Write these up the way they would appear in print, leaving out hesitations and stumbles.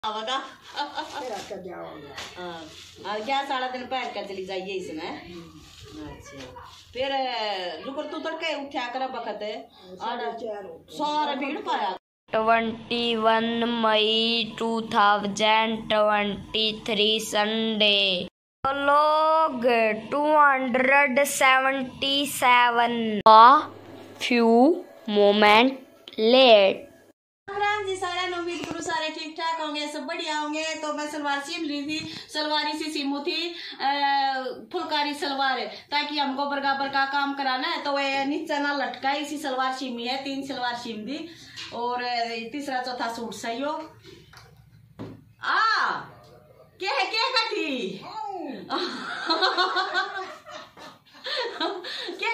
क्या सारा दिन पैर कर चली जाइए इसमें। अच्छा फिर रुकर तू तड़के उठा कर बखत सारा भीड़ पाया। 21 मई 2023 संडे। लोग 277 a few moment late। Ram ji सारा उम्मीद करूँ सारे ठीक ठाक होंगे, सब बढ़िया होंगे। तो मैं सलवार सीम ली थी, सलवारी सी सीमू थी फुलकारी सलवार, ताकि हमको बरगाबर का काम कराना है। तो ये नीचे ना लटका इसी सलवार सीमी है, 3 सलवार सीम दी और तीसरा चौथा सूट सही हो क्या कठी क्या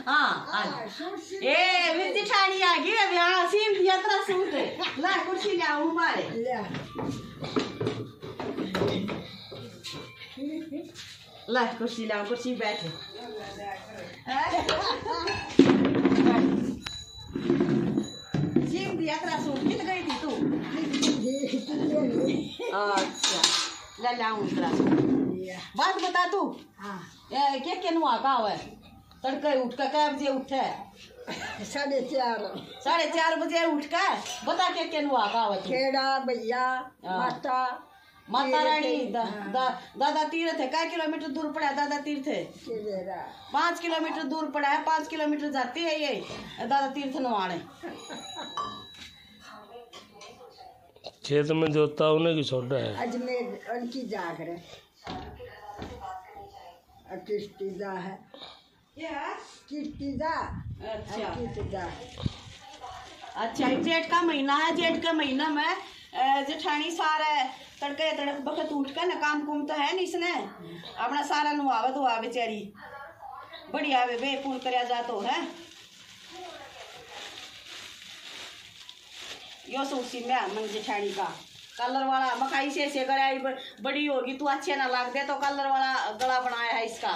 जिठानी आ गई अभी। हाँ सीम यात्रा सूट ला कुर्सी ले आऊं मारे ला कुर्सी लाओ, कुर्सी बैठ। सीम यात्रा सूट कित गई थी तू? अच्छा ले लाऊं तेरा सूट। बात बता तू क्या नुआ का है? तड़के उठ कर कै बजे उठे? 4:30 बजे उठ कर बता क्या नुआ का है? खेड़ा भैया माता रानी दादा तीर्थ है। काय किलोमीटर दूर पड़ा है दादा तीर्थ? 5 किलोमीटर दूर पड़ा है। 5 किलोमीटर जाती है ये दादा तीर्थ नवाने। खेत में जोता उन्हें की छोटा है। अजमेर उनकी जाग रहे किस्तीदा है। किस्तीदा। अच्छा जेठ का महीना है। जेठ के महीना में जेठानी सारा तड़के तड़क बखत उठ कर ना काम कुम तो है नहीं, इसने अपना सारा नुआवा धोआ बेचारी बढ़िया वे बेपूल करया जा तो है। यो सूसी में मन जेठानी का कलर वाला मकाई से ऐसे गलाई बड़ी होगी तू अच्छे ना लाग दे तो कलर वाला गला बनाया है इसका।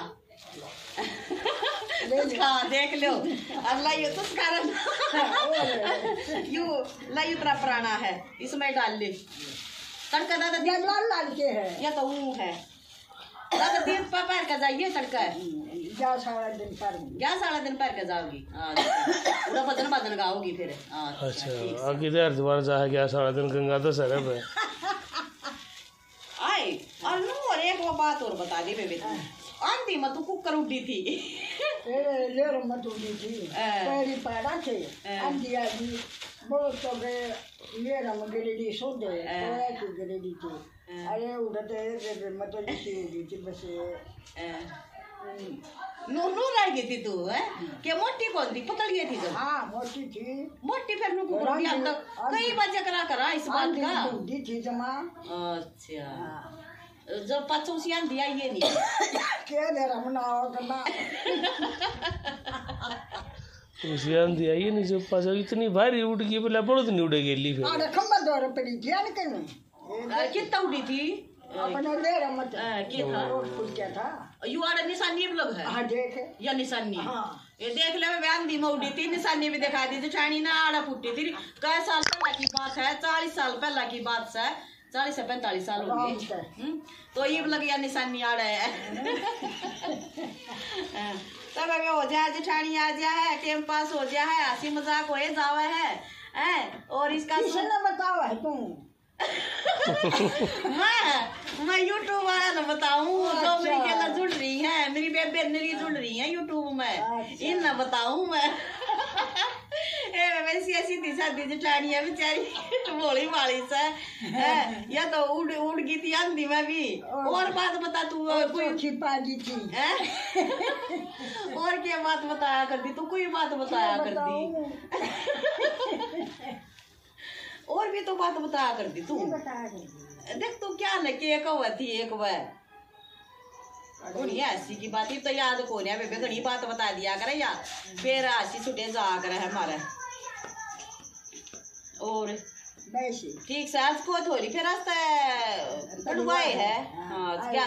हाँ देख लो अल्लाह ये तो कारण यू लाई उतना पुराना है इसमें डाल ले तड़का दादा लाल के है या तो वो है दादा तीन पैर का जाइए तड़का क्या सारा दिन पैर का जाओगी। पूरा भजन गाओगी फिर। अच्छा आगे इधर दोबारा जा गया सारा दिन गंगा तो सर पे आए और एक वो बात और बता दी बेबे आंटी मत तू कुकर उड़ी थी लेरो मत उड़ी थी पैरी पाड़ा थे आंटी आजी बहुत तो गए लेरा मगरेडी सो दे तो गरेडी थी अरे उड़ते मतलब इसी उड़ी थी बस नू रह गई थी तू है क्या मोटी कौन थी पतली थी जब? हाँ मोटी थी मोटी फिर नु कुकर भी हम तो कई बजे करा इस बात का उड़ी थी जमा। अच्छा जब पचौसियां दिया ये नहीं क्या दे रमना करना उसियां दिया ये नहीं जब पास इतनी भारी उड़ गई बोला बहुत नहीं उड़े गेली फिर अरे खम्बा दौर पड़ी थी ना कहीं कितना उड़ी थी अपना ले रहा मत क्या था यू आड़ा निशानी भी लग है। हाँ देख या निशानी हाँ ये देख ले बयान दी मौडी थी निशानी भी दिखा दी जेठानी ना आड़ा फुटी थी। कई साल पहला की बात है 40 साल पहला की बात है 40 से 45 साल हो गए तो ये लग गया निशानी आड़ा है। तब अगर हो जाए जेठानी आ जाए टाइम पास हो जाए हंसी मजाक हो जावा है और इसका बताओ है तुम मैं यूट्यूब वाला ना बताऊं जो मेरी केला जुड़ रही है मेरी बेबे मेरी जुड़ रही है यूट्यूब में इन ना बताऊं मैं वैसी ऐसी शादी जेठानी है बेचारी बोली वाली से या तो उड़ गई थी आंधी में भी। और बात बता तू कोई छिपा दी थी और क्या बात बताया करती तू कोई बात बताया करती और भी तो बात बताया करती तू देख तू क्या लेके एक थी एक गुड़िया ऐसी की बात ही तो याद को नहीं बेबे घड़ी बात बता दिया करे या फिर ऐसी छुटे जा कर है हमारे और ठीक से आज को थोड़ी फिर पढ़वाए है। हाँ क्या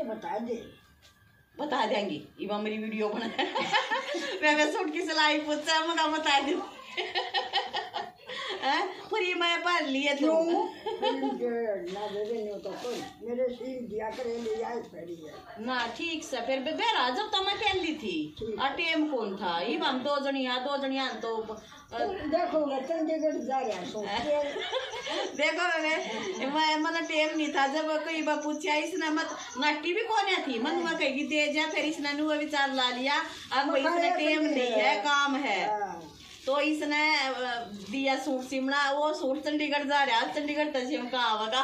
बता देंगी इवा मेरी वीडियो बना मैं सूट की सिलाई पूछा मगा बता दूँ फ्री में पढ़ लिए क्यों ना दे देने तो कोई मेरे सीन दिया करे ले जाए पड़ी है ना ठीक से फिर बेरा जब तो मैं पहन ली थी और टेम कौन था ये हम दो जनिया तो देखोगे चंडीगढ़ जा रहा सो देखो मैं मतलब टेम नहीं था जब कोई बात पूछा इसने मत नट्टी भी कौन थी मन में कही दे जा फिर इसने नुआ विचार ला लिया अब इसने टेम नहीं है काम है तो इसने दिया सूट सिमना वो सूट चंडीगढ़ जा रहा चंडीगढ़ तो सिम का आवेगा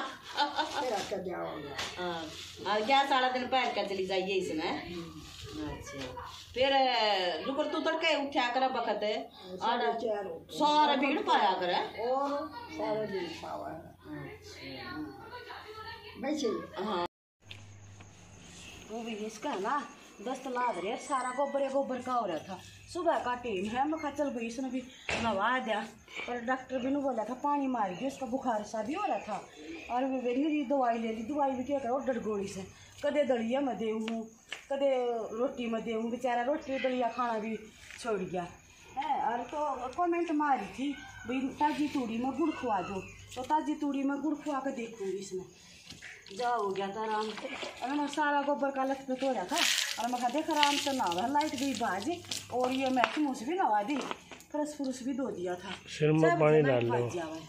और क्या सारा दिन पहन कर चली जाइए इसने अच्छा फिर रुकर तू तड़के उठा कर बखत और सारा भीड़ पाया कर और सारा भीड़ पावा हाँ वो भी इसका ना दस्त लाद रहे सारा गोबर का हो रहा था सुबह का टाइम है मैं कहा चल भाई इसने भी नवा दिया पर डॉक्टर भी ने बोला था पानी मार के उसका बुखार सा भी हो रहा था और मेरी दवाई ले ली दवाई भी क्या करो डडगोड़ी से कदे दलिया में देऊँ कदे रोटी में देऊँ बेचारा रोटी दलिया खाना भी छोड़ गया है और तो कमेंट मारी थी भाई ताजी तूड़ी में गुड़ खुआ दो तो ताजी तूड़ी में गुड़ खुआ कर देखूँगी इसमें जा हो गया था आराम से और मैं सारा गोबर का लथपथ हो रहा था और मैं देख आराम से नहा लाइट गई बाजी और ये मैं मुँह भी नवा दी फरस फुरस भी धो दिया था सिर में पानी डाल लो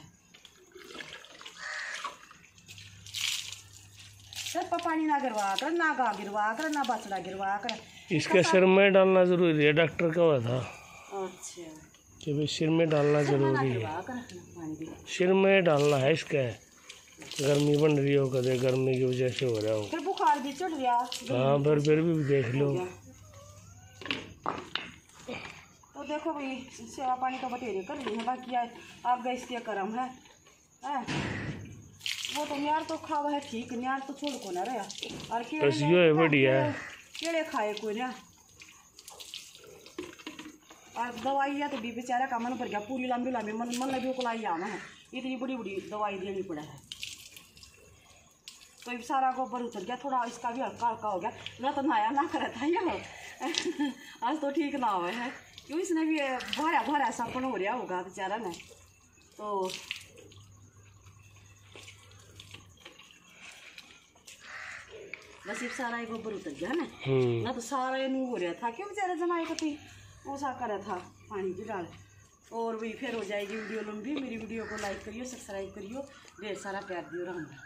सब पर पानी ना गिरवा कर ना गा गिरवा कर ना बछड़ा गिरवा कर इसके सिर में डालना जरूरी है डॉक्टर का हुआ था अच्छा कि भाई सिर में डालना जरूरी है सिर में डालना है इसका गर्मी बन रही हो कदे गर्मी की वजह से हो रहा हो फिर बुखार भी चढ़ गया हाँ फिर भी देख लो तो देखो भाई सेवा पानी तो बतेरे कर रही है बाकी आप गैस के करम है वो तो न्यार तो खावा है ठीक न्यार तो छोड़ को ना रहा और है बढ़िया केड़े खाए कोई ना और दवाई तो भी बेचारा का मन पर गया पूरी लंबी मन लगी को लाई आना है इतनी बड़ी दवाई देनी पड़ा है तो सारा गोबर उतर गया थोड़ा इसका भी हल्का हो गया ना तो नया ना करा था ये आज तो ठीक ना हुआ है क्यों इसने भी भरा सपन हो रहा होगा बेचारा ने तो बस सारा ही गोबर उतर गया ना तो सारा नू हो रहा था क्यों बेचारा जमाए को थी वो सा करा था पानी की डाल और भी फिर हो जाएगी वीडियो लंबी मेरी वीडियो को लाइक करियो सब्सक्राइब करियो ढेर सारा प्यार दियो रहूँगा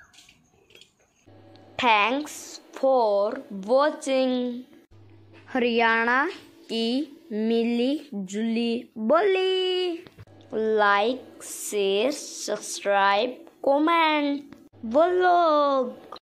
Thanks for watching. हरियाणा की मिली जुली बोली. Like, share, subscribe, comment. Vlog